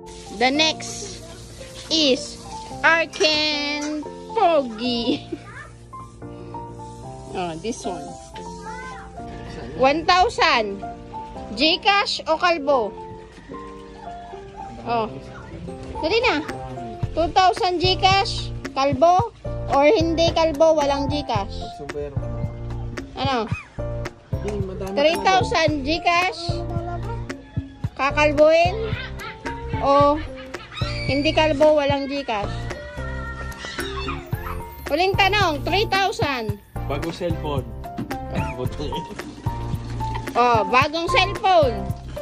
The next is Arken Pogi. Oh, this one. 1,000. Gcash o Kalbo? Oh. Dali na. 2,000 Gcash, Kalbo, or hindi Kalbo, walang Gcash. Ano? 3,000 Gcash, kakalbuin, o hindi Kalbo, walang Gcash. Huling tanong, 3,000. Bagong cellphone. Oh, bagong cellphone.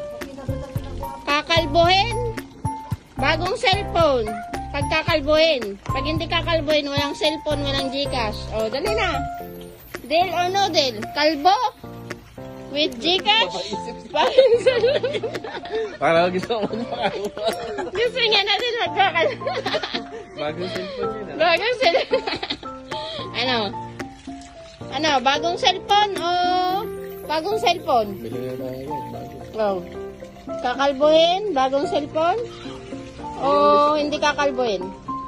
Kakalbuhin. Bagong cellphone. Pagkakalbuhin. Pag hindi kakalbuhin, walang cellphone, walang Gcash. Oh, dali na. Deal or no deal? Kalbo? With Gcash? Bagong cellphone. Para gusto mo makakuha. Gusto niya natin magkakalbo. Bagong cellphone yun. Bagong cellphone. Ano? Ano? Bagong cellphone o bagong cellphone? Bili na tayo. Oh. Kakalbuhin? Bagong cellphone? O hindi kakalbuhin?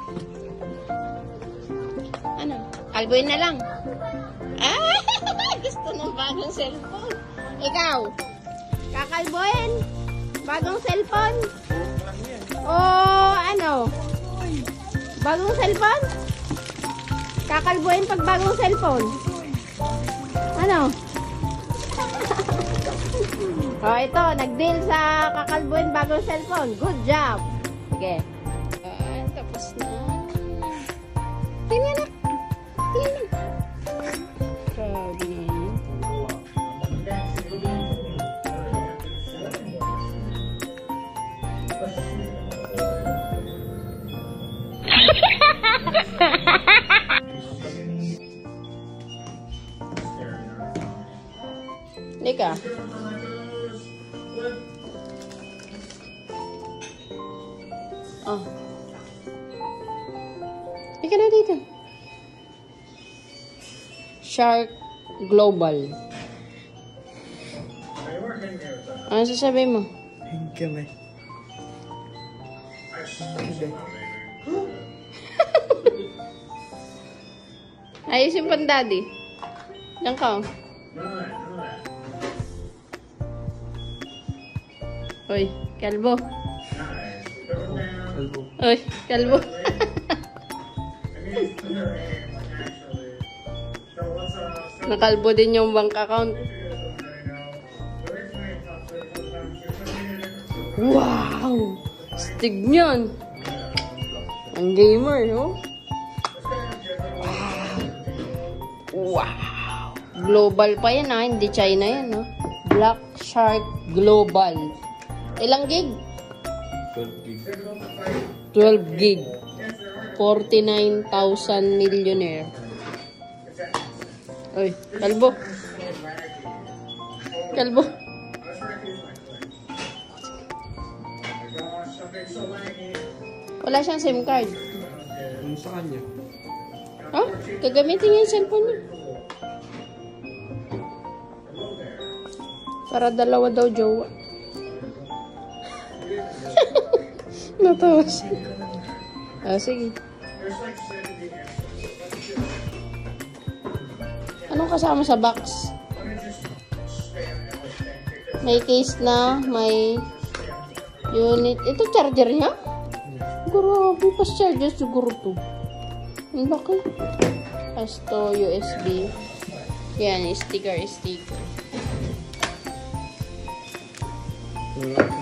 Ano? Kalbuhin na lang. Ah! Gusto ng bagong cellphone. Ikaw? Kakalbuhin? Bagong cellphone? O ano? Bagong cellphone? Kakalbuhin pag bagong cellphone? Ano? Oh, ito. Nag-deal sa kakalbuhin bagong cellphone. Good job. Sige. Tapos na. Tingnan na. Tingnan na. Grabe na yun. Lika. Oh. Ika na dito. Shark Global. Ano sasabihin mo? Kami. Ayusin pa daddy. Diyan ka. Hoy, Kalbo. Hoy, Kalbo. Nakalbo din yung bank account. Wow! Stig niyan. Ang gamer, no? Wow! Global pa yan, ha? Hindi China yan, no? Black Shark Global. Ilang gig? 12 gig. 49,000 millionaire. Oy, Kalbo. Kalbo. Wala siyang SIM card. Ano sa kanya? Oh, gagamitin niya yung cellphone niya. Para dalawa daw jowa. Natawa siya. Ah, sige. Anong kasama sa box? May case na, may unit. Ito charger niya? Grabe, pas charger siguro to. Ang laki. As to USB. Yan, sticker.